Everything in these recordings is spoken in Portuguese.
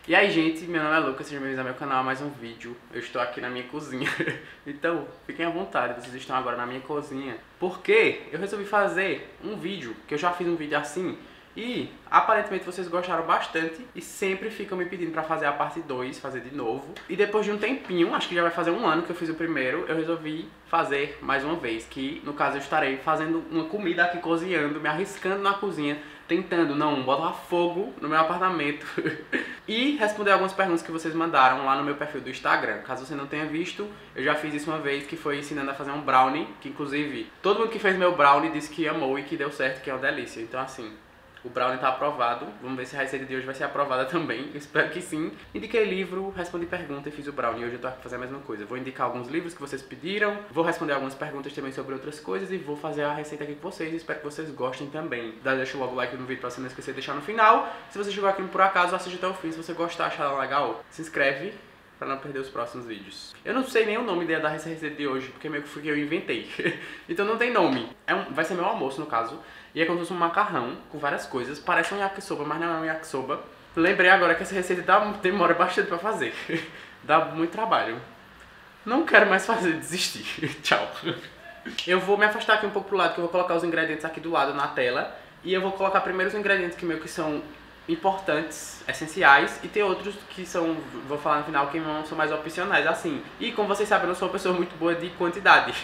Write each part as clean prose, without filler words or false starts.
E aí, gente, meu nome é Lucas, sejam bem-vindos ao meu canal a mais um vídeo. Eu estou aqui na minha cozinha, então fiquem à vontade, vocês estão agora na minha cozinha. Porque eu resolvi fazer um vídeo, que eu já fiz um vídeo assim, e aparentemente vocês gostaram bastante e sempre ficam me pedindo pra fazer a parte 2, fazer de novo. E depois de um tempinho, acho que já vai fazer um ano que eu fiz o primeiro, eu resolvi fazer mais uma vez, que no caso eu estarei fazendo uma comida aqui, cozinhando, me arriscando na cozinha, tentando não botar fogo no meu apartamento e responder algumas perguntas que vocês mandaram lá no meu perfil do Instagram. Caso você não tenha visto, eu já fiz isso uma vez, que foi ensinando a fazer um brownie, que inclusive todo mundo que fez meu brownie disse que amou e que deu certo, que é uma delícia. Então assim, o brownie tá aprovado, vamos ver se a receita de hoje vai ser aprovada também, eu espero que sim. Indiquei livro, respondi pergunta e fiz o brownie, hoje eu tô aqui fazendo a mesma coisa. Vou indicar alguns livros que vocês pediram, vou responder algumas perguntas também sobre outras coisas e vou fazer a receita aqui com vocês, espero que vocês gostem também. Deixa logo o like no vídeo pra você não esquecer de deixar no final. Se você chegou aqui por acaso, assiste até o fim, se você gostar, achar legal, se inscreve pra não perder os próximos vídeos. Eu não sei nem o nome da receita de hoje, porque meio que foi que eu inventei. Então não tem nome. Vai ser meu almoço, no caso. E é como se fosse um macarrão com várias coisas. Parece um yakisoba, mas não é um yakisoba. Lembrei agora que essa receita demora bastante pra fazer. Dá muito trabalho. Não quero mais fazer, desistir. Tchau. Eu vou me afastar aqui um pouco pro lado, que eu vou colocar os ingredientes aqui do lado na tela. E eu vou colocar primeiro os ingredientes que meio que são importantes, essenciais, e tem outros que são, vou falar no final, que não são mais opcionais, assim. E como vocês sabem, eu não sou uma pessoa muito boa de quantidade.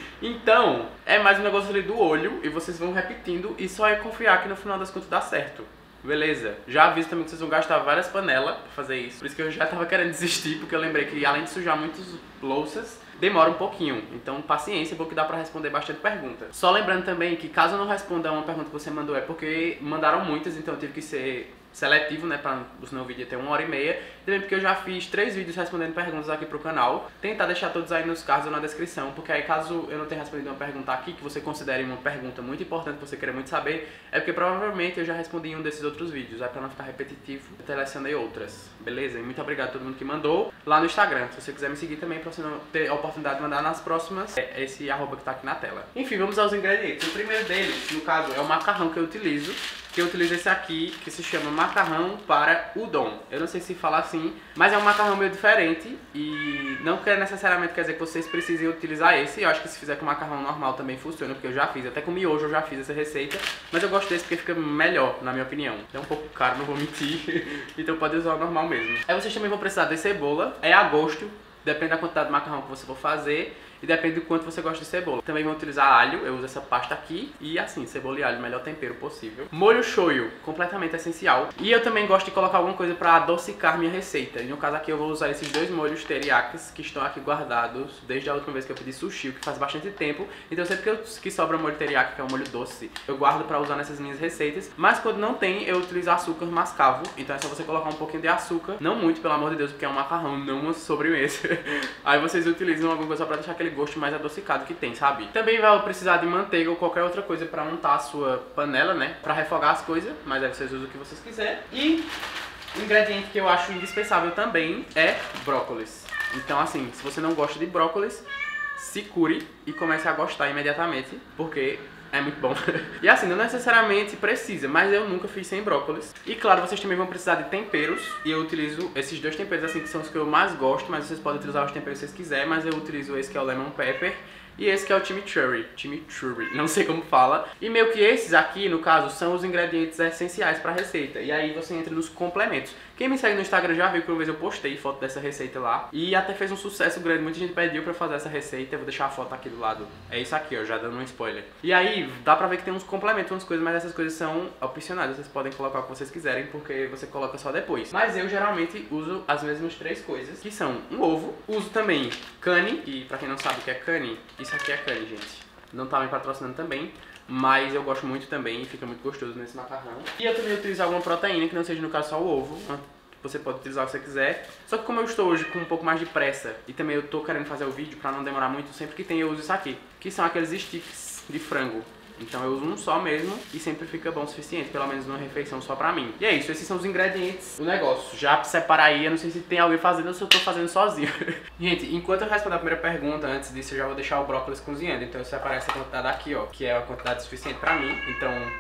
Então, é mais um negócio ali do olho, e vocês vão repetindo, e só é confiar que no final das contas dá certo. Beleza? Já aviso também que vocês vão gastar várias panelas pra fazer isso. Por isso que eu já tava querendo desistir, porque eu lembrei que além de sujar muitas louças, demora um pouquinho. Então, paciência, porque dá pra responder bastante pergunta. Só lembrando também que caso eu não responda uma pergunta que você mandou, é porque mandaram muitas, então eu tive que ser seletivo, né, pra senão o vídeo ter 1h30. Também porque eu já fiz 3 vídeos respondendo perguntas aqui pro canal. Tentar deixar todos aí nos cards ou na descrição, porque aí caso eu não tenha respondido uma pergunta aqui, que você considere uma pergunta muito importante, que você queira muito saber, é porque provavelmente eu já respondi em um desses outros vídeos. Aí pra não ficar repetitivo, eu selecionei outras, beleza? E muito obrigado a todo mundo que mandou lá no Instagram. Se você quiser me seguir também, pra você não ter a oportunidade de mandar nas próximas, é esse arroba que tá aqui na tela. Enfim, vamos aos ingredientes. O primeiro deles, no caso, é o macarrão que eu utilizo. Que eu utilizo esse aqui, que se chama macarrão para udon. Eu não sei se fala assim, mas é um macarrão meio diferente e não necessariamente quer dizer que vocês precisem utilizar esse. Eu acho que se fizer com macarrão normal também funciona, porque eu já fiz, até com miojo eu já fiz essa receita, mas eu gosto desse porque fica melhor, na minha opinião. É um pouco caro, não vou mentir, então pode usar o normal mesmo. Aí vocês também vão precisar de cebola, é a gosto, depende da quantidade de macarrão que você for fazer. E depende do quanto você gosta de cebola. Também vou utilizar alho, eu uso essa pasta aqui. E assim, cebola e alho, o melhor tempero possível. Molho shoyu, completamente essencial. E eu também gosto de colocar alguma coisa pra adocicar minha receita. E no caso aqui eu vou usar esses 2 molhos teriyakis que estão aqui guardados desde a última vez que eu pedi sushi, o que faz bastante tempo. Então sempre que sobra molho teriyaki, que é um molho doce, eu guardo pra usar nessas minhas receitas. Mas quando não tem, eu utilizo açúcar mascavo. Então é só você colocar um pouquinho de açúcar. Não muito, pelo amor de Deus, porque é um macarrão, não uma sobremesa. Aí vocês utilizam alguma coisa só pra deixar aquele gosto mais adocicado que tem, sabe? Também vai precisar de manteiga ou qualquer outra coisa pra untar a sua panela, né? Pra refogar as coisas, mas aí vocês usam o que vocês quiserem. E o ingrediente que eu acho indispensável também é brócolis. Então assim, se você não gosta de brócolis, se cure e comece a gostar imediatamente, porque é muito bom. E assim, não necessariamente precisa, mas eu nunca fiz sem brócolis. E claro, vocês também vão precisar de temperos. E eu utilizo esses 2 temperos assim, que são os que eu mais gosto. Mas vocês podem utilizar os temperos que vocês quiserem. Mas eu utilizo esse que é o lemon pepper e esse que é o chimichurri, não sei como fala. E meio que esses aqui, no caso, são os ingredientes essenciais para a receita. E aí você entra nos complementos. Quem me segue no Instagram já viu que uma vez eu postei foto dessa receita lá. E até fez um sucesso grande, muita gente pediu pra fazer essa receita. Eu vou deixar a foto aqui do lado. É isso aqui, ó, já dando um spoiler. E aí, dá pra ver que tem uns complementos, umas coisas, mas essas coisas são opcionais. Vocês podem colocar o que vocês quiserem, porque você coloca só depois. Mas eu geralmente uso as mesmas 3 coisas, que são um ovo. Uso também cane, e pra quem não sabe o que é cane, isso aqui é cane, gente. Não tá me patrocinando também, mas eu gosto muito também e fica muito gostoso nesse macarrão. E eu também utilizo alguma proteína, que não seja no caso só o ovo. Você pode utilizar o que você quiser. Só que como eu estou hoje com um pouco mais de pressa e também eu tô querendo fazer o vídeo pra não demorar muito, sempre que tem eu uso isso aqui, que são aqueles sticks de frango. Então eu uso um só mesmo e sempre fica bom o suficiente, pelo menos numa refeição só pra mim. E é isso, esses são os ingredientes do negócio. Já pra separar aí, eu não sei se tem alguém fazendo ou se eu tô fazendo sozinho. Gente, enquanto eu responder a primeira pergunta, antes disso eu já vou deixar o brócolis cozinhando. Então eu separei essa quantidade aqui, ó, que é a quantidade suficiente pra mim. Então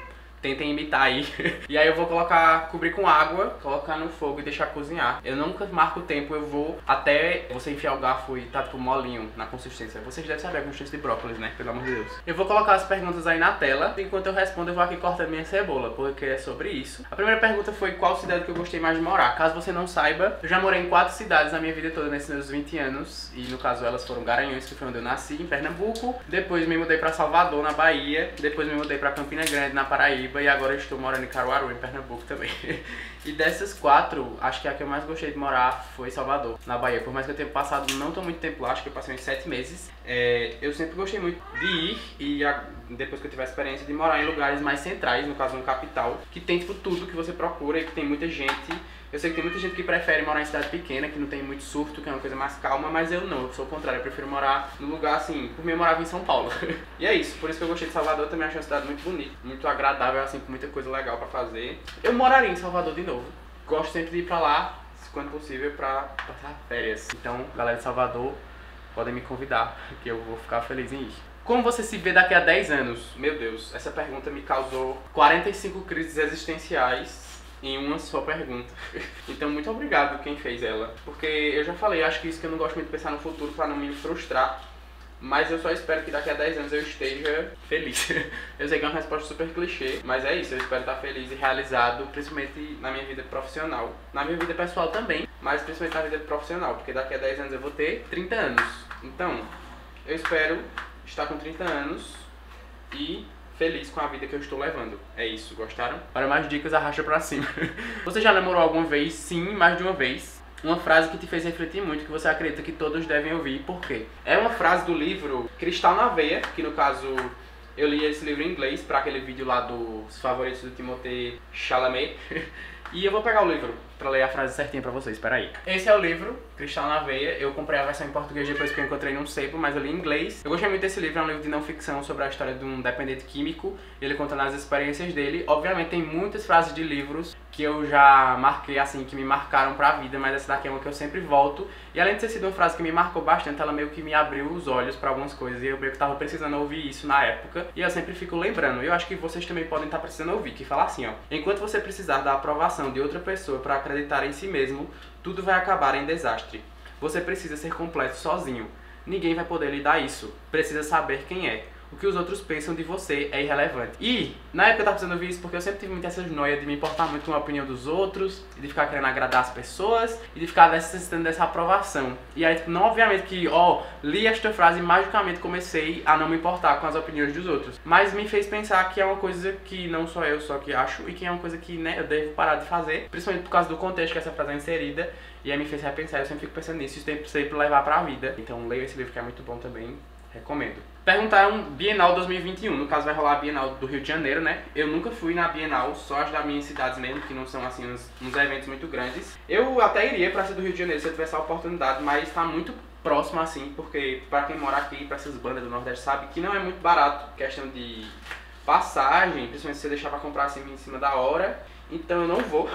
tentem imitar aí. E aí eu vou cobrir com água, colocar no fogo e deixar cozinhar. Eu nunca marco o tempo, eu vou até você enfiar o garfo e tá tipo molinho na consistência. Vocês devem saber a consistência de brócolis, né? Pelo amor de Deus. Eu vou colocar as perguntas aí na tela. Enquanto eu respondo, eu vou aqui cortando minha cebola, porque é sobre isso. A primeira pergunta foi qual cidade que eu gostei mais de morar. Caso você não saiba, eu já morei em 4 cidades na minha vida toda, nesses meus 20 anos. E no caso elas foram Garanhuns, que foi onde eu nasci, em Pernambuco. Depois me mudei pra Salvador, na Bahia. Depois me mudei pra Campina Grande, na Paraíba. E agora eu estou morando em Caruaru, em Pernambuco também. E dessas 4, acho que a que eu mais gostei de morar foi Salvador, na Bahia. Por mais que eu tenha passado não tão muito tempo lá, acho que eu passei uns 7 meses. Eu sempre gostei muito de ir e depois que eu tive a experiência de morar em lugares mais centrais, no caso no capital, que tem tipo tudo que você procura e que tem muita gente. Eu sei que tem muita gente que prefere morar em cidade pequena, que não tem muito surto, que é uma coisa mais calma, mas eu não, eu sou o contrário, eu prefiro morar num lugar assim, por mim eu morava em São Paulo. E é isso, por isso que eu gostei de Salvador, eu também acho uma cidade muito bonita, muito agradável, assim, com muita coisa legal pra fazer. Eu moraria em Salvador de novo, gosto sempre de ir pra lá, quando possível, pra passar férias. Então, galera de Salvador, podem me convidar, que eu vou ficar feliz em ir. Como você se vê daqui a 10 anos? Meu Deus, essa pergunta me causou 45 crises existenciais em uma só pergunta. Então muito obrigado quem fez ela. Porque eu já falei, acho que isso que eu não gosto muito de pensar no futuro pra não me frustrar. Mas eu só espero que daqui a 10 anos eu esteja feliz. Eu sei que é uma resposta super clichê, mas é isso, eu espero estar feliz e realizado, principalmente na minha vida profissional. Na minha vida pessoal também, mas principalmente na vida profissional, porque daqui a 10 anos eu vou ter 30 anos. Então, eu espero estar com 30 anos e feliz com a vida que eu estou levando. É isso, gostaram? Para mais dicas, arrasta pra cima. Você já namorou alguma vez? Sim, mais de uma vez. Uma frase que te fez refletir muito, que você acredita que todos devem ouvir, por quê? É uma frase do livro Cristal na Veia, que no caso eu li esse livro em inglês para aquele vídeo lá dos favoritos do Timothée Chalamet. E eu vou pegar o livro pra ler a frase certinha pra vocês, peraí. Esse é o livro, Cristal na Veia. Eu comprei a versão em português depois que eu encontrei num sebo, mas eu li em inglês. Eu gostei muito desse livro, é um livro de não ficção sobre a história de um dependente químico. Ele contando as experiências dele. Obviamente tem muitas frases de livros que eu já marquei assim, que me marcaram pra vida, mas essa daqui é uma que eu sempre volto. E além de ter sido uma frase que me marcou bastante, ela meio que me abriu os olhos pra algumas coisas. E eu meio que tava precisando ouvir isso na época. E eu sempre fico lembrando. Eu acho que vocês também podem estar precisando ouvir, que fala assim, ó. Enquanto você precisar da aprovação de outra pessoa pra acreditar em si mesmo, tudo vai acabar em desastre. Você precisa ser completo sozinho. Ninguém vai poder lhe dar isso. Precisa saber quem é. O que os outros pensam de você é irrelevante. E, na época eu tava precisando ouvir isso porque eu sempre tive muitas essas noias de me importar muito com a opinião dos outros, e de ficar querendo agradar as pessoas, e de ficar necessitando dessa aprovação. E aí, tipo, não obviamente que, li esta frase e magicamente comecei a não me importar com as opiniões dos outros. Mas me fez pensar que é uma coisa que não só eu só que acho, e que é uma coisa que, né, eu devo parar de fazer, principalmente por causa do contexto que essa frase é inserida. E aí me fez repensar, eu sempre fico pensando nisso, isso tem que sempre levar pra vida. Então leia esse livro que é muito bom também, recomendo. Perguntaram Bienal 2021, no caso vai rolar a Bienal do Rio de Janeiro, né? Eu nunca fui na Bienal, só as das minhas cidades mesmo, que não são assim uns eventos muito grandes. Eu até iria pra ser do Rio de Janeiro se eu tivesse a oportunidade, mas tá muito próximo assim, porque pra quem mora aqui, pra essas bandas do Nordeste sabe que não é muito barato, questão de passagem, principalmente se você deixar pra comprar assim em cima da hora, então eu não vou.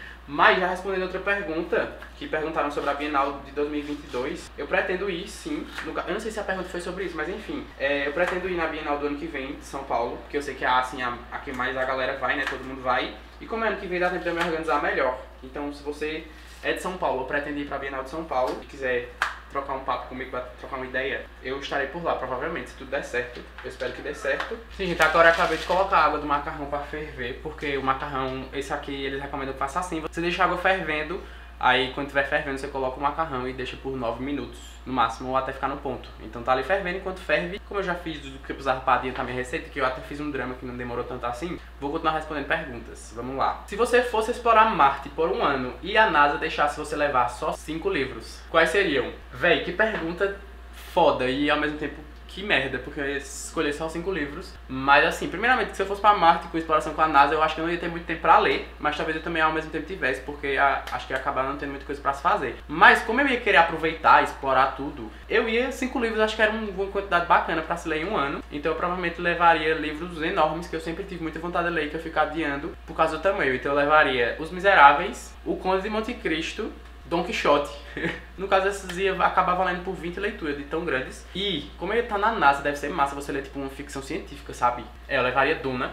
Mas já respondendo outra pergunta, que perguntaram sobre a Bienal de 2022, eu pretendo ir sim, eu não sei se a pergunta foi sobre isso, mas enfim, eu pretendo ir na Bienal do ano que vem, de São Paulo, porque eu sei que é assim, a que mais a galera vai, né, todo mundo vai, e como é ano que vem dá tempo de eu me organizar melhor. Então se você é de São Paulo, eu pretendo ir pra Bienal de São Paulo, se quiser trocar um papo comigo, pra trocar uma ideia, eu estarei por lá, provavelmente, se tudo der certo. Eu espero que dê certo. Sim, gente, agora eu acabei de colocar a água do macarrão pra ferver, porque o macarrão, esse aqui, eles recomendam que faça assim. Você deixa a água fervendo, aí quando estiver fervendo, você coloca o macarrão e deixa por 9 minutos, no máximo, ou até ficar no ponto. Então tá ali fervendo, enquanto ferve, como eu já fiz do que eu precisava pra adiantar minha receita, que eu até fiz um drama que não demorou tanto assim, vou continuar respondendo perguntas. Vamos lá. Se você fosse explorar Marte por um ano e a NASA deixasse você levar só 5 livros, quais seriam? Véi, que pergunta foda e ao mesmo tempo que merda, porque eu ia escolher só 5 livros. Mas assim, primeiramente, se eu fosse pra Marte com exploração com a NASA, eu acho que eu não ia ter muito tempo pra ler, mas talvez eu também ao mesmo tempo tivesse, porque acho que ia acabar não tendo muita coisa pra se fazer. Mas como eu ia querer aproveitar, explorar tudo, eu ia, 5 livros, acho que era uma quantidade bacana pra se ler em um ano. Então eu provavelmente levaria livros enormes, que eu sempre tive muita vontade de ler, que eu fico adiando por causa do tamanho. Então eu levaria Os Miseráveis, O Conde de Monte Cristo, Don Quixote. No caso, essas ia acabar valendo por 20 leituras de tão grandes. E, como ele tá na NASA, deve ser massa você ler tipo uma ficção científica, sabe? Eu levaria Duna.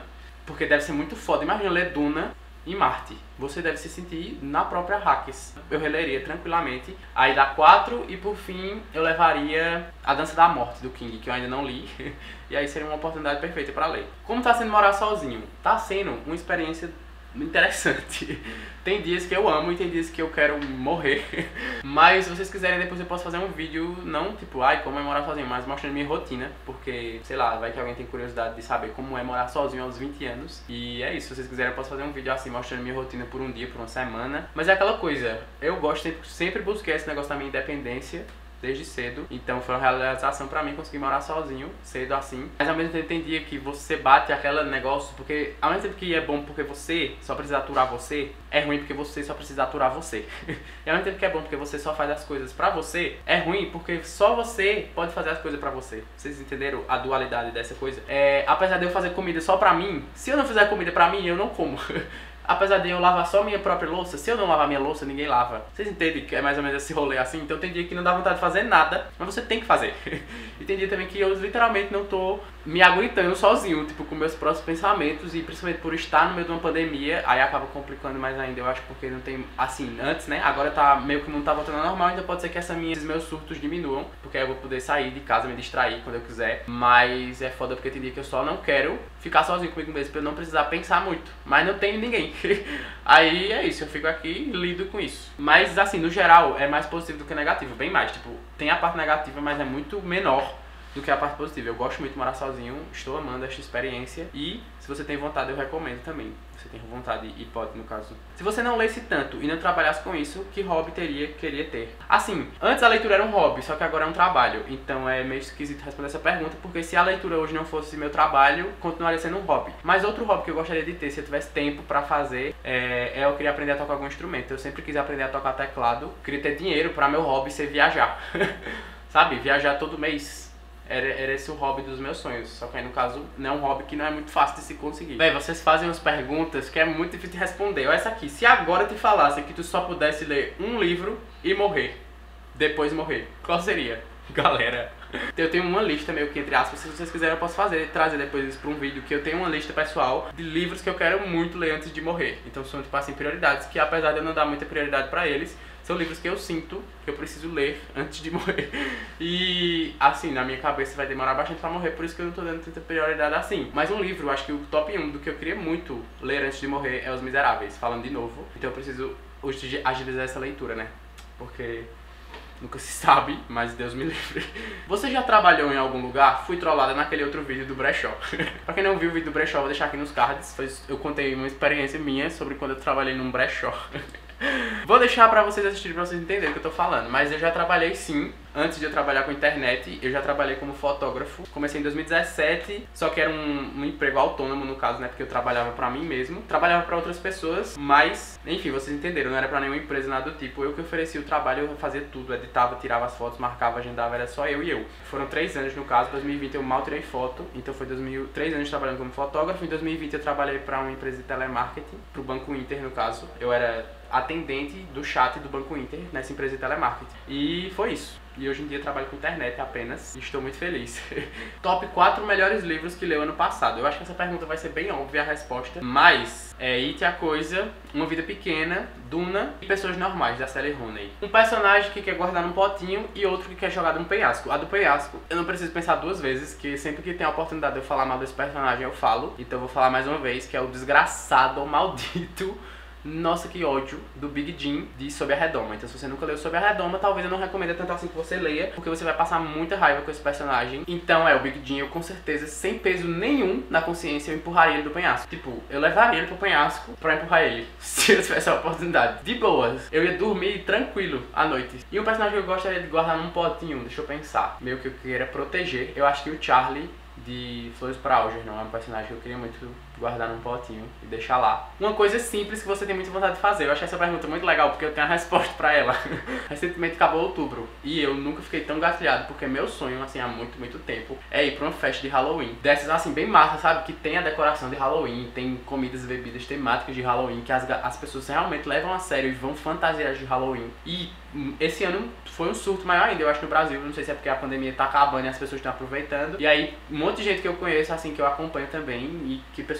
porque deve ser muito foda. Imagina ler Duna em Marte. Você deve se sentir na própria Arrakis. Eu releria tranquilamente. Aí dá 4 e por fim eu levaria A Dança da Morte do King, que eu ainda não li. E aí seria uma oportunidade perfeita pra ler. Como tá sendo morar sozinho? Tá sendo uma experiência interessante. Tem dias que eu amo e tem dias que eu quero morrer. Mas se vocês quiserem, depois eu posso fazer um vídeo, não tipo, ai, como é morar sozinho, mas mostrando minha rotina. Porque, sei lá, vai que alguém tem curiosidade de saber como é morar sozinho aos 20 anos. E é isso, se vocês quiserem eu posso fazer um vídeo assim, mostrando minha rotina por um dia, por uma semana. Mas é aquela coisa, eu gosto, sempre busquei esse negócio da minha independência desde cedo, então foi uma realização pra mim conseguir morar sozinho, cedo assim. Mas ao mesmo tempo tem dia que você bate aquele negócio, porque ao mesmo tempo que é bom porque você só precisa aturar você, é ruim porque você só precisa aturar você. E ao mesmo tempo que é bom porque você só faz as coisas pra você, é ruim porque só você pode fazer as coisas pra você. Vocês entenderam a dualidade dessa coisa? Apesar de eu fazer comida só pra mim, se eu não fizer comida pra mim, eu não como. Apesar de eu lavar só minha própria louça, se eu não lavar minha louça, ninguém lava. Vocês entendem que é mais ou menos esse rolê assim? Então tem dia que não dá vontade de fazer nada, mas você tem que fazer. E tem dia também que eu literalmente não tô me aguentando sozinho, tipo, com meus próprios pensamentos. E principalmente por estar no meio de uma pandemia, aí acaba complicando mais ainda, eu acho, porque não tem, assim, antes, né? Agora tá meio que não tá voltando ao normal, então pode ser que esses meus surtos diminuam, porque aí eu vou poder sair de casa, me distrair quando eu quiser. Mas é foda porque tem dia que eu só não quero ficar sozinho comigo mesmo, pra eu não precisar pensar muito. Mas não tenho ninguém. Aí é isso, eu fico aqui e lido com isso. Mas assim, no geral, é mais positivo do que negativo, bem mais. Tipo, tem a parte negativa, mas é muito menor do que a parte positiva. Eu gosto muito de morar sozinho, estou amando esta experiência. E se você tem vontade, eu recomendo também. Você tem vontade e pode, no caso. Se você não lesse tanto e não trabalhasse com isso, que hobby queria ter? Assim, antes a leitura era um hobby, só que agora é um trabalho. Então é meio esquisito responder essa pergunta, porque se a leitura hoje não fosse meu trabalho, continuaria sendo um hobby. Mas outro hobby que eu gostaria de ter, se eu tivesse tempo pra fazer, eu queria aprender a tocar algum instrumento. Eu sempre quis aprender a tocar teclado, queria ter dinheiro pra meu hobby ser viajar. Sabe? Viajar todo mês. Era esse o hobby dos meus sonhos. Só que aí no caso não é um hobby que não é muito fácil de se conseguir. Véi, vocês fazem umas perguntas que é muito difícil de responder. Olha essa aqui. Se agora eu te falasse que tu só pudesse ler um livro e morrer, depois morrer, qual seria? Galera, eu tenho uma lista meio que entre aspas. Se vocês quiserem eu posso trazer depois isso pra um vídeo. Que eu tenho uma lista pessoal de livros que eu quero muito ler antes de morrer. Então são tipo assim prioridades, que apesar de eu não dar muita prioridade pra eles, são livros que eu sinto que eu preciso ler antes de morrer. E assim, na minha cabeça vai demorar bastante pra morrer, por isso que eu não tô dando tanta prioridade assim. Mas um livro, eu acho que o top 1 do que eu queria muito ler antes de morrer é Os Miseráveis, falando de novo. Então eu preciso hoje agilizar essa leitura, né? Porque nunca se sabe, mas Deus me livre. Você já trabalhou em algum lugar? Fui trollada naquele outro vídeo do brechó. Pra quem não viu o vídeo do brechó, vou deixar aqui nos cards. Eu contei uma experiência minha sobre quando eu trabalhei num brechó. Vou deixar pra vocês assistirem, pra vocês entenderem o que eu tô falando. Mas eu já trabalhei sim. Antes de eu trabalhar com internet, eu já trabalhei como fotógrafo. Comecei em 2017, só que era um emprego autônomo no caso, né? Porque eu trabalhava pra mim mesmo. Trabalhava pra outras pessoas, mas, enfim, vocês entenderam. Não era pra nenhuma empresa, nada do tipo. Eu que oferecia o trabalho, eu fazia tudo. Editava, tirava as fotos, marcava, agendava, era só eu e eu. Foram 3 anos no caso. 2020 eu mal tirei foto, então foi 3 anos trabalhando como fotógrafo. Em 2020 eu trabalhei pra uma empresa de telemarketing, pro Banco Inter no caso. Eu era atendente do chat do Banco Inter nessa empresa de telemarketing. E foi isso. E hoje em dia trabalho com internet apenas e estou muito feliz. Top 4 melhores livros que leu ano passado. Eu acho que essa pergunta vai ser bem óbvia a resposta, mas It a Coisa, Uma Vida Pequena, Duna e Pessoas Normais, da Sally Rooney. Um personagem que quer guardar num potinho e outro que quer jogar num penhasco. A do penhasco, eu não preciso pensar 2 vezes, que sempre que tem a oportunidade de eu falar mal desse personagem eu falo. Então eu vou falar mais uma vez, que é o desgraçado, maldito, nossa, que ódio, do Big Jim de Sob a Redoma. Então se você nunca leu Sob a Redoma, talvez eu não recomende tanto assim que você leia, porque você vai passar muita raiva com esse personagem. Então o Big Jim, eu com certeza, sem peso nenhum na consciência, eu empurraria ele do penhasco. Tipo, eu levaria ele pro penhasco pra empurrar ele, se eu tivesse a oportunidade. De boas, eu ia dormir tranquilo à noite. E um personagem que eu gostaria de guardar num potinho, deixa eu pensar, meio que eu queira proteger, eu acho que o Charlie de Flores para Algernon é um personagem que eu queria muito guardar num potinho e deixar lá. Uma coisa simples que você tem muita vontade de fazer. Eu achei essa pergunta muito legal porque eu tenho a resposta pra ela. Recentemente acabou outubro e eu nunca fiquei tão gatilhado, porque meu sonho, assim, há muito, muito tempo é ir pra uma festa de Halloween. Dessas, assim, bem massa, sabe? Que tem a decoração de Halloween, tem comidas e bebidas temáticas de Halloween, que as pessoas realmente levam a sério e vão fantasiar de Halloween. E esse ano foi um surto maior ainda, eu acho, no Brasil. Não sei se é porque a pandemia tá acabando e as pessoas estão aproveitando. E aí, um monte de gente que eu conheço, assim, que eu acompanho também, e que pessoas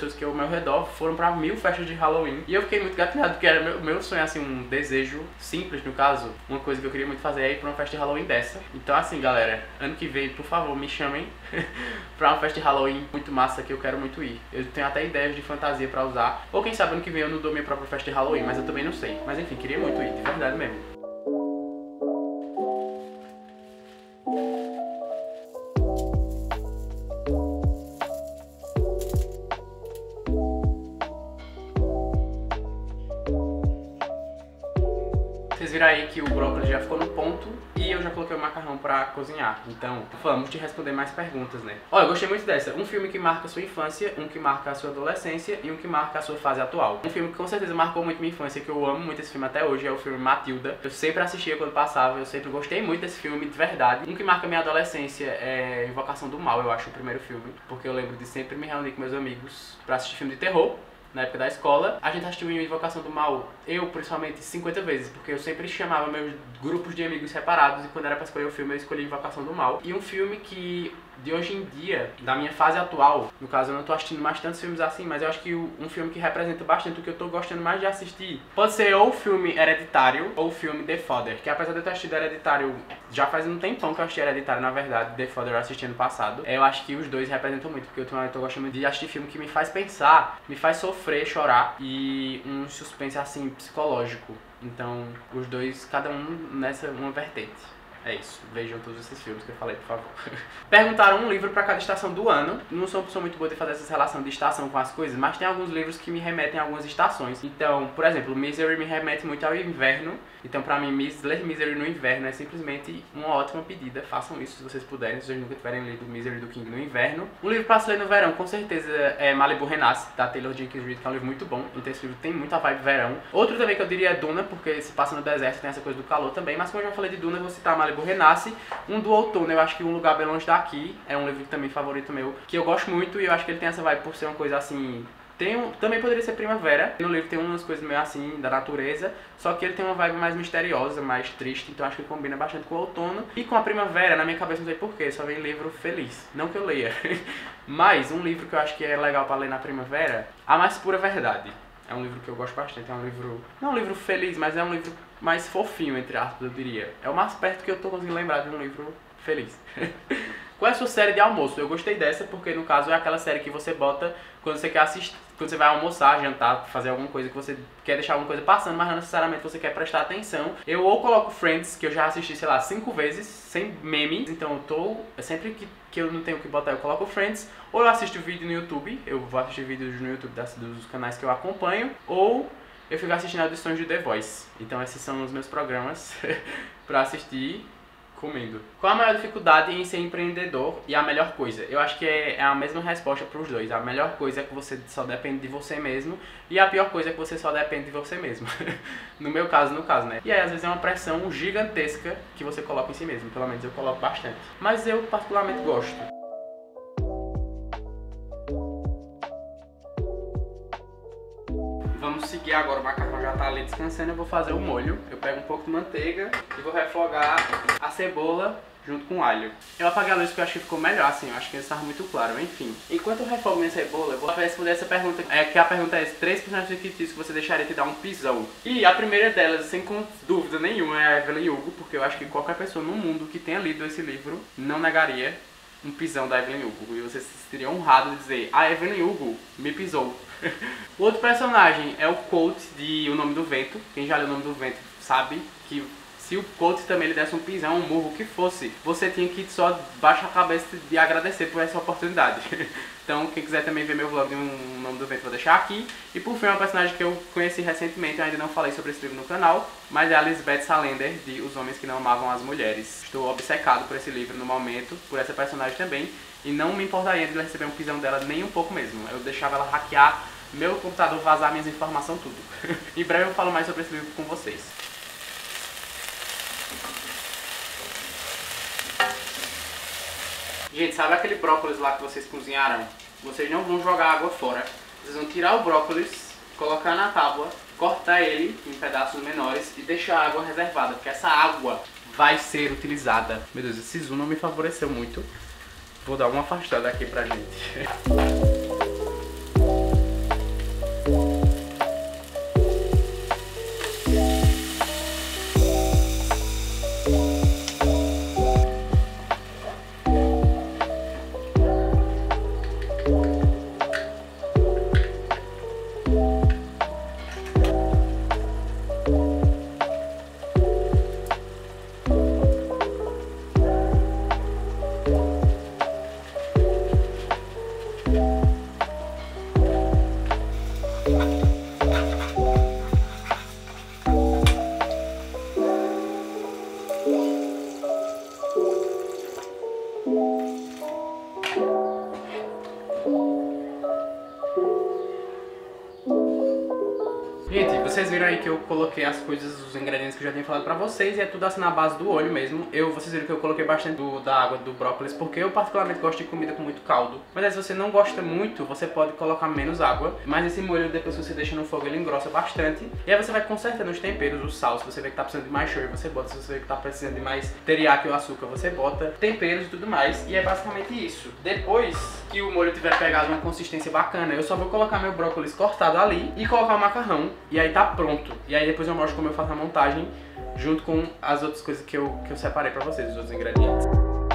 pessoas que ao meu redor foram pra 1000 festas de Halloween. E eu fiquei muito gatilhado, porque era meu sonho, assim, um desejo simples, no caso. Uma coisa que eu queria muito fazer é ir pra uma festa de Halloween dessa. Então assim, galera, ano que vem, por favor, me chamem pra uma festa de Halloween muito massa que eu quero muito ir. Eu tenho até ideias de fantasia pra usar. Ou quem sabe ano que vem eu não dou minha própria festa de Halloween, mas eu também não sei. Mas enfim, queria muito ir, de verdade mesmo. Vocês viram aí que o brócolis já ficou no ponto e eu já coloquei o macarrão pra cozinhar. Então, vamos te responder mais perguntas, né? Olha, eu gostei muito dessa. Um filme que marca a sua infância, um que marca a sua adolescência e um que marca a sua fase atual. Um filme que com certeza marcou muito minha infância, que eu amo muito esse filme até hoje, é o filme Matilda. Eu sempre assistia quando passava, eu sempre gostei muito desse filme, de verdade. Um que marca a minha adolescência é Invocação do Mal, eu acho, o primeiro filme. Porque eu lembro de sempre me reunir com meus amigos pra assistir filme de terror. Na época da escola, a gente assistiu Invocação do Mal, eu, principalmente, 50 vezes, porque eu sempre chamava meus grupos de amigos separados e quando era pra escolher o filme, eu escolhi Invocação do Mal. E um filme que, de hoje em dia, da minha fase atual, no caso eu não tô assistindo mais tantos filmes assim, mas eu acho que um filme que representa bastante o que eu tô gostando mais de assistir, pode ser ou o filme Hereditário ou o filme The Father, que apesar de eu ter assistido Hereditário, já faz um tempão que eu assisti Hereditário, na verdade, The Father eu assisti ano passado, eu acho que os dois representam muito, porque eu tô gostando muito de assistir filme que me faz pensar, me faz sofrer, chorar e um suspense assim, psicológico. Então, os dois, cada um nessa uma vertente. É isso, vejam todos esses filmes que eu falei, por favor. Perguntaram um livro pra cada estação do ano. Não sou uma pessoa muito boa de fazer essa relação de estação com as coisas, mas tem alguns livros que me remetem a algumas estações. Então, por exemplo, Misery me remete muito ao inverno. Então, pra mim, ler Misery no inverno é simplesmente uma ótima pedida. Façam isso se vocês puderem, se vocês nunca tiverem lido Misery do King no inverno. Um livro pra se ler no verão, com certeza, é Malibu Renasce, da Taylor Jenkins Reid, que é um livro muito bom. Então, esse livro tem muita vibe verão. Outro também que eu diria é Duna, porque se passa no deserto, tem essa coisa do calor também. Mas como eu já falei de Duna, eu vou citar Malibu Renasce. Um do outono, eu acho que Um Lugar Bem Longe Daqui é um livro também favorito meu, que eu gosto muito e eu acho que ele tem essa vibe por ser uma coisa assim... também poderia ser primavera. No livro tem umas coisas meio assim da natureza, só que ele tem uma vibe mais misteriosa, mais triste, então acho que combina bastante com o outono. E com a primavera, na minha cabeça não sei porquê, só vem livro feliz. Não que eu leia. Mas um livro que eu acho que é legal pra ler na primavera, A Mais Pura Verdade. É um livro que eu gosto bastante, é um livro... Não é um livro feliz, mas é um livro mais fofinho, entre aspas, eu diria. É o mais perto que eu tô conseguindo lembrar de um livro feliz. Qual é a sua série de almoço? Eu gostei dessa porque, no caso, é aquela série que você bota quando você quer assistir, quando você vai almoçar, jantar, fazer alguma coisa que você quer deixar alguma coisa passando, mas não necessariamente você quer prestar atenção. Eu ou coloco Friends, que eu já assisti, sei lá, 5 vezes, sem memes, então sempre que eu não tenho o que botar, eu coloco Friends, ou eu assisto vídeo no YouTube, eu vou assistir vídeos no YouTube dos canais que eu acompanho, ou eu fico assistindo audições de The Voice. Então esses são os meus programas pra assistir comendo. Qual a maior dificuldade em ser empreendedor e a melhor coisa? Eu acho que é a mesma resposta para os dois. A melhor coisa é que você só depende de você mesmo e a pior coisa é que você só depende de você mesmo. No meu caso, né? E aí às vezes é uma pressão gigantesca que você coloca em si mesmo. Pelo menos eu coloco bastante. Mas eu particularmente gosto. Vamos seguir agora, o macarrão já tá ali descansando, eu vou fazer o molho. Eu pego um pouco de manteiga e vou refogar a cebola junto com o alho. Eu apaguei a luz porque eu acho que ficou melhor assim, eu acho que isso estava muito claro, enfim. Enquanto eu refogo minha cebola, eu vou responder essa pergunta, que a pergunta é 3 personagens fictícios que você deixaria te dar um pisão. E a primeira delas, sem dúvida nenhuma, é a Evelyn Hugo, porque eu acho que qualquer pessoa no mundo que tenha lido esse livro não negaria um pisão da Evelyn Hugo. E você se sentiria honrado de dizer, a Evelyn Hugo me pisou. O outro personagem é o Colt de O Nome do Vento. Quem já leu O Nome do Vento sabe que se o Colt também lhe desse um pisão, um murro, o que fosse, você tinha que só baixar a cabeça de agradecer por essa oportunidade. Então, quem quiser também ver meu vlog de O Nome do Vento, vou deixar aqui. E por fim, uma personagem que eu conheci recentemente, eu ainda não falei sobre esse livro no canal, mas é a Lisbeth Salander, de Os Homens que Não Amavam as Mulheres. Estou obcecado por esse livro no momento, por essa personagem também, e não me importaria de receber um pisão dela nem um pouco mesmo. Eu deixava ela hackear meu computador, vazar minhas informações, tudo. Em breve eu falo mais sobre esse livro com vocês. Gente, sabe aquele brócolis lá que vocês cozinharam? Vocês não vão jogar água fora. Vocês vão tirar o brócolis, colocar na tábua, cortar ele em pedaços menores e deixar a água reservada, porque essa água vai ser utilizada. Meu Deus, esse zoom não me favoreceu muito. Vou dar uma afastada aqui pra gente. que eu coloquei as coisas, os ingredientes que eu já tinha falado pra vocês, e é tudo assim na base do olho mesmo. Vocês viram que eu coloquei bastante da água do brócolis, porque eu particularmente gosto de comida com muito caldo. Mas aí, se você não gosta muito, você pode colocar menos água. Mas esse molho, depois que você deixa no fogo, ele engrossa bastante. E aí você vai consertando os temperos, o sal. Se você vê que tá precisando de mais shoyu, você bota. Se você vê que tá precisando de mais teriyaki ou açúcar, você bota temperos e tudo mais. E é basicamente isso. Depois que o molho tiver pegado uma consistência bacana, eu só vou colocar meu brócolis cortado ali e colocar o macarrão. E aí tá pronto. E aí depois eu mostro como eu faço a montagem junto com as outras coisas que eu separei pra vocês, os outros ingredientes.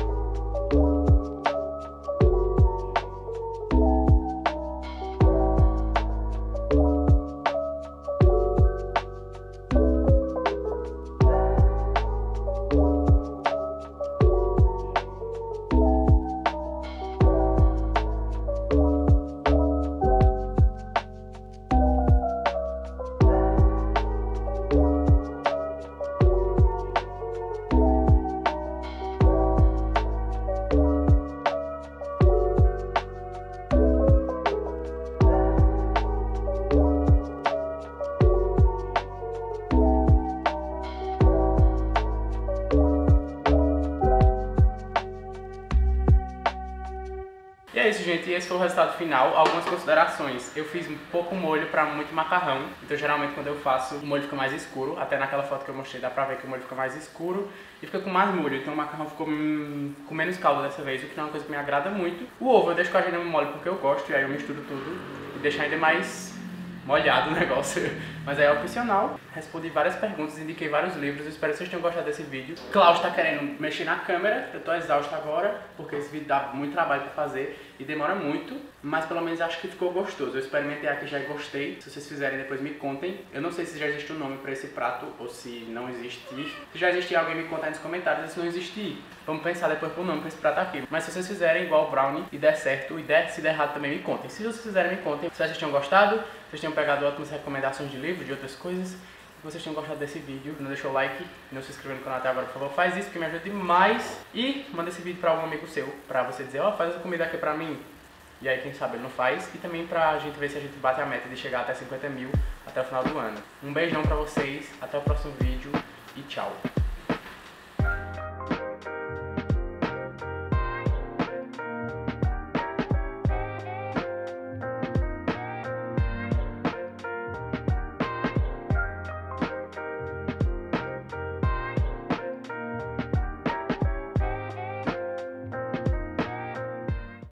E é isso, gente, e esse foi o resultado final. Algumas considerações: eu fiz pouco molho para muito macarrão, então geralmente quando eu faço o molho fica mais escuro. Até naquela foto que eu mostrei dá pra ver que o molho fica mais escuro e fica com mais molho, então o macarrão ficou com menos caldo dessa vez, o que não é uma coisa que me agrada muito. O ovo eu deixo com a gema mole porque eu gosto, e aí eu misturo tudo e deixo ainda mais molhado o negócio, mas é opcional. Respondi várias perguntas, indiquei vários livros, espero que vocês tenham gostado desse vídeo. Klaus tá querendo mexer na câmera, eu tô exausto agora, porque esse vídeo dá muito trabalho pra fazer e demora muito, mas pelo menos acho que ficou gostoso. Eu experimentei aqui já e gostei. Se vocês fizerem, depois me contem. Eu não sei se já existe um nome pra esse prato ou se não existir. Se já existir, alguém me conta aí nos comentários. E se não existir, vamos pensar depois pro nome pra esse prato aqui. Mas se vocês fizerem igual o brownie e der certo, se der errado também me contem. Se vocês fizerem, me contem. Se vocês tenham gostado, se vocês tenham pegado ótimas recomendações de livro, de outras coisas, se vocês tenham gostado desse vídeo, não deixou o like e não se inscreveu no canal até agora, por favor, faz isso, porque me ajuda demais. E manda esse vídeo pra algum amigo seu, pra você dizer, ó, faz essa comida aqui pra mim. E aí, quem sabe ele não faz. E também pra gente ver se a gente bate a meta de chegar até 50 mil até o final do ano. Um beijão pra vocês, até o próximo vídeo e tchau.